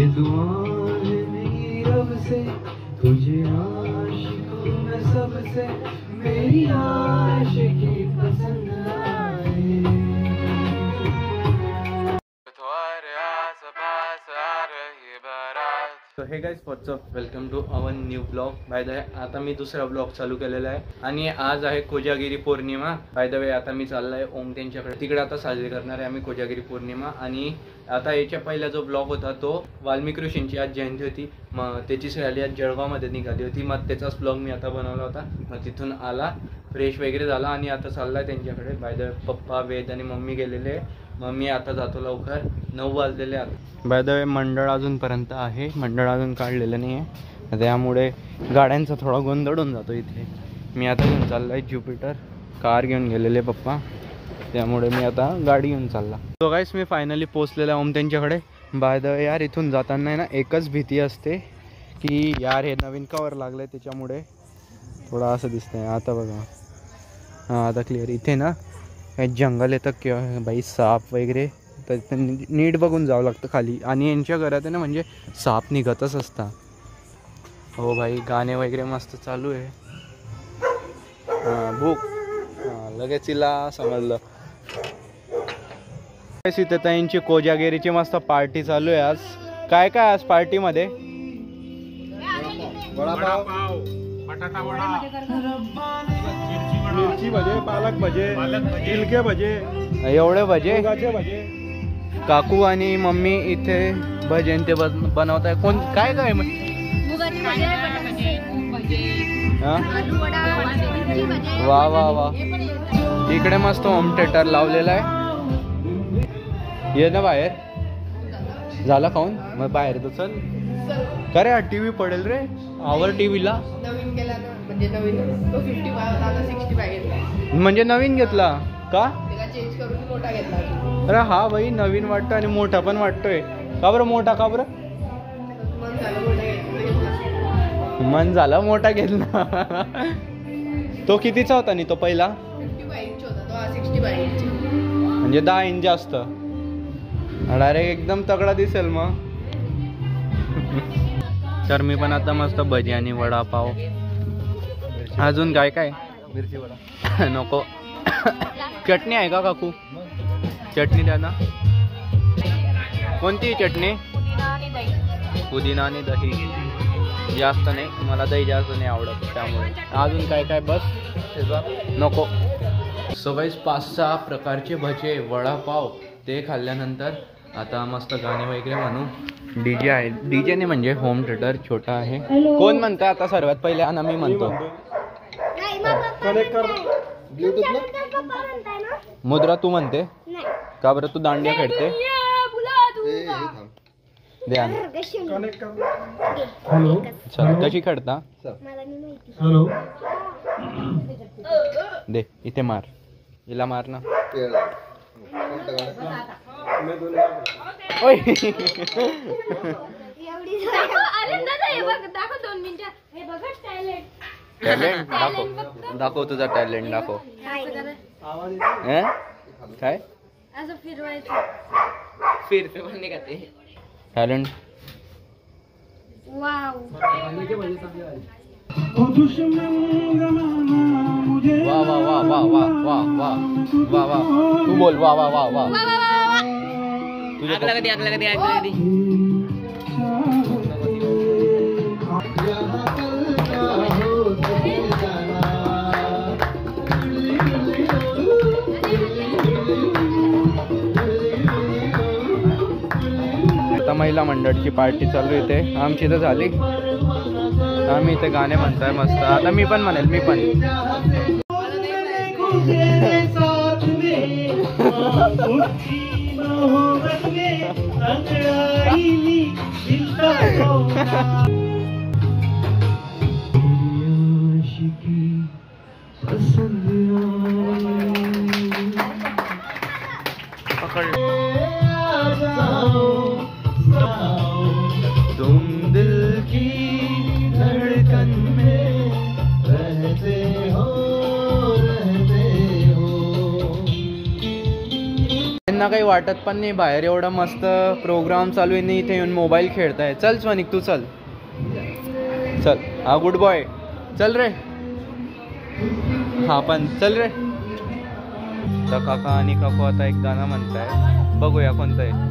ये दुआ है मेरी रब से, तुझे आशिक हूँ मैं सबसे, मेरी आशिकी पसंद आए। तुम्हारे आस-पास आ रही बारात। So hey guys, what's up, welcome to our new blog. By the way आता मी दुसरा ब्लॉग चालू केलेला आहे आणि आज आहे Kojagiri Purnima. By the way आता मी चाललाय ओम त्यांच्याकडे, तिकडे आता साजरी करणार आहे आम्ही कोजागिरी पौर्णिमा. आणि आता याच्या पहिला जो ब्लॉग होता तो वाल्मिकी ऋषींची आज जयंती होती, मग त्याचीच रॅली आज जळगावमध्ये निघाली होती. मग त्याचाच ब्लॉग मी आता बनवला होता. मग तिथून आला, फ्रेश वगैरे झाला आणि आता चाललाय त्यांच्याकडे. बाय द वे पप्पा, वेद आणि मम्मी गेलेले. मग मी आता जातो लवकर, 9 वाजलेले आता. बाय द वे मंडळ अजूनपर्यंत आहे, मंडळ अजून काढलेलं नाही आहे, त्यामुळे गाड्यांचा थोडा गोंधळ होऊन जातो इथे. मी आता घेऊन चाललो आहे ज्युपिटर, कार घेऊन गेलेले पप्पा, त्यामुळे मी आता गाडी घेऊन चालला. तो गाईस मी फायनली पोचलेला ओम त्यांच्याकडे. बाय द वे यार, इथून जाताना ना एकच भीती असते की यार हे नवीन कवर लागलं आहे त्याच्यामुळे थोडं असं दिसतंय. आता बघा, हां आता क्लिअर. इथे ना जंगल येतं किंवा बाई साप वगैरे, तर नीट बघून जावं लागतं खाली. आणि यांच्या घरात आहे ना म्हणजे साप निघतच असता. हो भाई, गाणे वगैरे मस्त चालू आहे. हां भूक, हां लगेच तिला समजलं. इथे त्यांची कोजागिरीची मस्त पार्टी चालू आहे आज. काय काय आज पार्टीमध्ये? वडापाव, बटाटा वडा, मिरची भजे, पालक भजे, गिलके भजे, एवढे भजे. काकू आणि मम्मी इथे भजे ते बनवत आहे. कोण काय काय वा वा वा. इकडे मस्त होम थिएटर लावलेला आहे. ये ना बाहेर, झाला खाऊन मग बाहेर तर चल. का रे, टी व्ही पडेल रे आवर. टीव्हीला नवीन केला ना, म्हणजे नवीन तो 55 आता 65 घेतला. म्हणजे नवीन घेतला का? त्याला चेंज करून मोठा घेतला. अरे हा भाई, नवीन वाटतं आणि मोठा पण वाटतोय. का बरं मोठा, का बरं? मन झालं मोठा घेतला. तो कितीचा होता आणि तो पहिला? 55 इंच होता, तो 65 इंच, म्हणजे 10 इंच जास्त. डायरेक्ट एकदम तगडा दिसेल मग. तर मी पण आता मस्त भजी आणि वडापाव. अजून काय काय? मिरची वडा नको. चटणी आहे का काकू? चटणी द्या ना. कोणती चटणी? पुदिना आणि दही. जास्त नाही, मला दही जास्त नाही आवडत त्यामुळे. अजून काय काय? बस नको. सो गाईस 5-6 प्रकारचे भजे, वडापाव ते खाल्ल्यानंतर आता मस्त गाणे वगैरे म्हणू. डीजे आहे, डीजे नाही म्हणजे होम थिएटर छोटा आहे. कोण म्हणतं आता? सर्वात पहिले आना मी म्हणतो. मुद्रा तू म्हणते का बरं? तू दांडिया खेळते. चल कशी खेळता? दे इथे मार, हिला मार ना. टॅलेंट दाखव, तुझा टॅलेंट दाखव. काय फिरते म्हणणे का ते टॅलेंट? वा वा वा वा वा वा वा वा वा. तू बोल वा वा वा वा. आता महिला मंडळची पार्टी चालू इथे. आमची तर झाली, आम्ही इथे गाणे म्हणतोय मस्त. आता मी पण म्हणेल, मी पण. तुम दिल की धड़कन में रहते हो. यांना काही वाटत पण नाही बाहेर एवढा मस्त प्रोग्राम चालू आहे, नाही इथे येऊन मोबाईल खेळताय. चल स्वनिक तू चल चल. हा गुड बॉय चल रे. हा पण चल रे. तर काका आणि काकू आता एक गाणं म्हणताय, बघूया कोणतं आहे.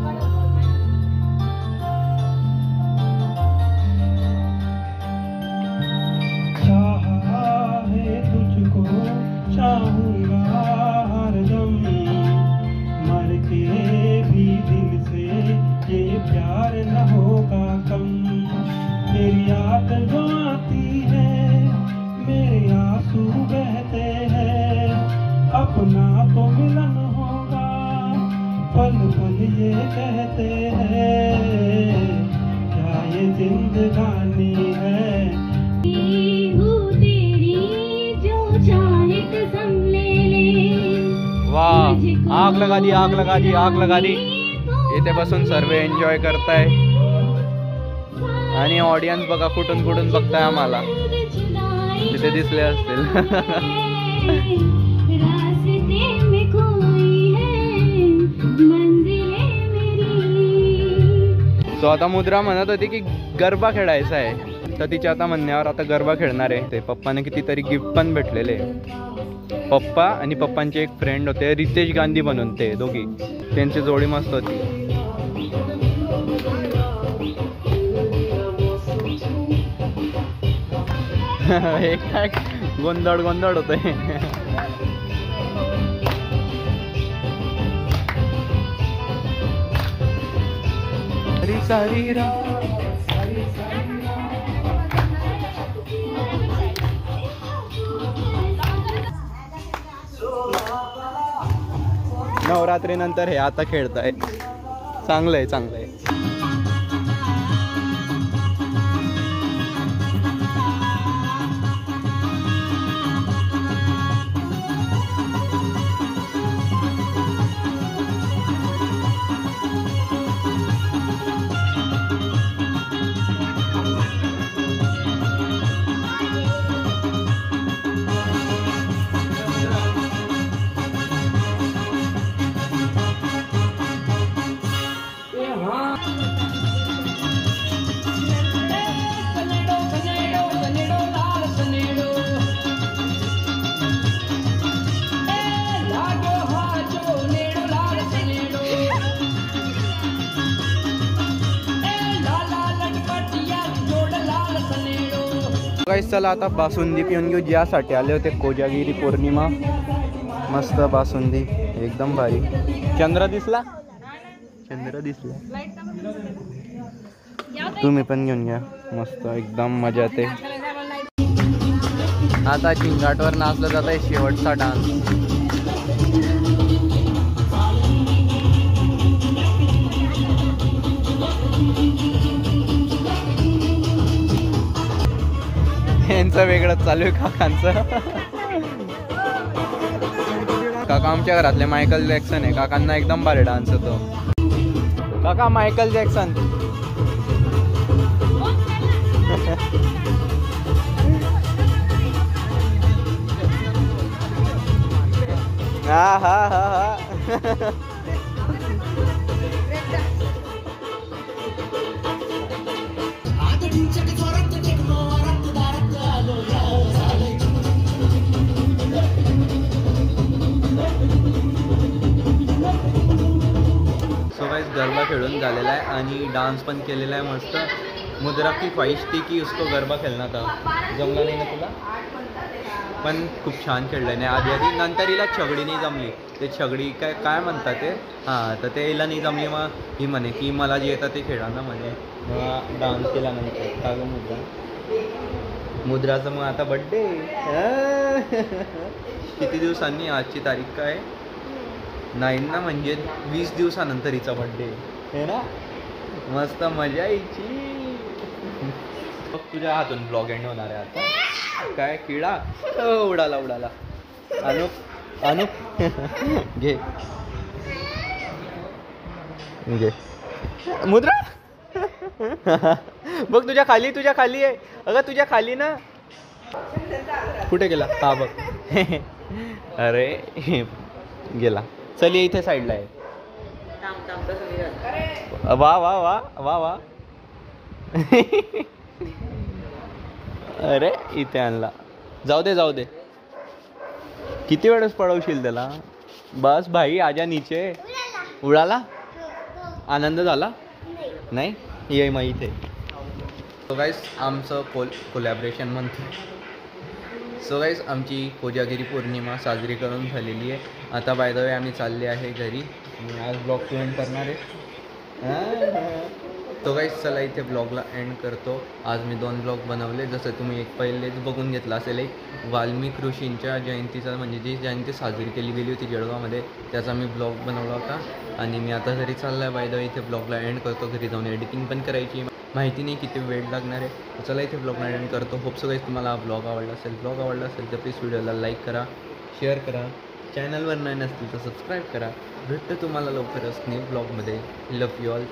प्यार न होगा कम, तेरी याद जो आती है, मेरे आंसू बहते हैं, अपना तो मिलन होगा, पल पल ये कहते हैं, क्या ये जिंदगानी है. वाह, आग लगा दी, आग लगा दी, आग लगा दी. इथे बसून सर्व एन्जॉय करताय आणि ऑडियन्स बघा कुठून कुठून बघताय आम्हाला. तिथे दिसले असतील. सो आता मुद्रा म्हणत होती की गरबा खेळायचा आहे, तर तिच्या आता म्हणण्यावर आता गरबा खेळणार आहे. ते पप्पाने कितीतरी गिफ्ट पण भेटलेले. पप्पा आणि पप्पांचे एक फ्रेंड होते रितेश गांधी म्हणून, ते दोघी, त्यांची जोडी मस्त होती. हे काय गोंधळ गोंधळ होतंय. सारी नवरात्रीनंतर हे आता खेळताय. चांगलं आहे, चांगलं आहे. चला आता बासुंदी पिऊन घेऊ. ज्यासाठी आले होते कोजागिरी पौर्णिमा. मस्त बासुंदी एकदम भारी. चंद्र दिसला, चंद्र दिसला. तुम्ही पण घेऊन घ्या, मस्त एकदम मजा येते. आता चिंगाटवर नाचलं जात आहे शेवटचा डान्स. यांचं वेगळंच चालू आहे काकांचं. काका आमच्या घरातले मायकल जॅक्सन आहे. काकांना एकदम भारी डान्स होतो. काका मायकल जॅक्सन. हा हा हा हा. गरबा खेळून झालेला आहे आणि डान्स पण केलेला आहे मस्त. मुद्रा की ख्वाहिश थी की उसको गरबा खेळना था, जमला नाही ना तुला, पण खूप छान खेळलं नाही आधी आधी. नंतर हिला छगडी नाही जमली. ते छगडी काय काय म्हणतात ते, हां, तर ते हिला नाही जमली. मग ही म्हणे की मला जे येतं ते खेळा ना म्हणे. मग डान्स केला नंतर का गं मुद्रा. मुद्राचं मग आता बड्डे. किती दिवसांनी, आजची तारीख काय 9 ना, म्हणजे 20 दिवसानंतर हिचा बड्डे आहे ना. मस्त मजा यायची. तुझ्या हातून ब्लॉग एंड होणार आहे आता. काय किडा उडाला उडाला. अनुप अनुप घे घे मुद्रा. बघ तुझ्या खाली, तुझ्या खाली आहे. अगं तुझ्या खाली ना. कुठे गेला हा बघ. अरे गेला. चल ये इथे साईडला आहे. वा वा वा वा वा. अरे इथे आणला. जाऊ दे जाऊ दे. किती वेळेस पळवशील त्याला. बस भाई आजा नीचे. उडाला. आनंद झाला नाही. ये मग इथे. सो गाईस आमचं कोलॅबरेशन म्हणतो. सो गाईस आमची कोजागिरी पौर्णिमा साजरी करून झालेली आहे. आता बाय द वे आम्ही चालले आहे घरी. मी आज ब्लॉग टू एंड करणार आहे. तो गाईस चला इथे ब्लॉगला एंड करतो. आज मी 2 ब्लॉग बनवले. जसं तुम्ही एक पहिलेच बघून घेतला असेल, एक वाल्मिक ऋषींच्या जयंतीचा म्हणजे जी जयंती साजरी केली गेली होती जळगावमध्ये, त्याचा मी ब्लॉग बनवला होता. आणि मी आता घरी चालला आहे. बाय द वे इथे ब्लॉगला एंड करतो. घरी जाऊन एडिटिंग पण करायची, माहिती नाही किती वेळ लागणार आहे. चला इथे ब्लॉगला एंड करतो. होप सो गाईस तुम्हाला ब्लॉग आवडला असेल. ब्लॉग आवडला असेल तर प्लीज व्हिडिओला लाईक करा, शेअर करा. चॅनलवर नाही नसतील तर सबस्क्राईब करा. भेटतो तुम्हाला लवकरच न्यू ब्लॉगमध्ये. Love you all.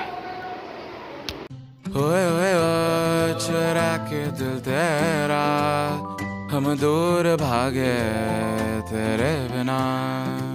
ओए ओए ओ चुरा के दिल तेरा हम दूर भागे तेरे बिना.